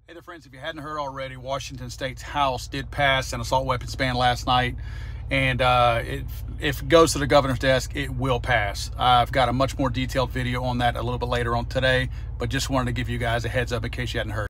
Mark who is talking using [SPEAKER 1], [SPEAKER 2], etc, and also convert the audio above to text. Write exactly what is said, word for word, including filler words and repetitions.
[SPEAKER 1] Hey there, friends. If you hadn't heard already, Washington State's House did pass an assault weapons ban last night. And uh, it, if it goes to the governor's desk, it will pass. I've got a much more detailed video on that a little bit later on today, but just wanted to give you guys a heads up in case you hadn't heard.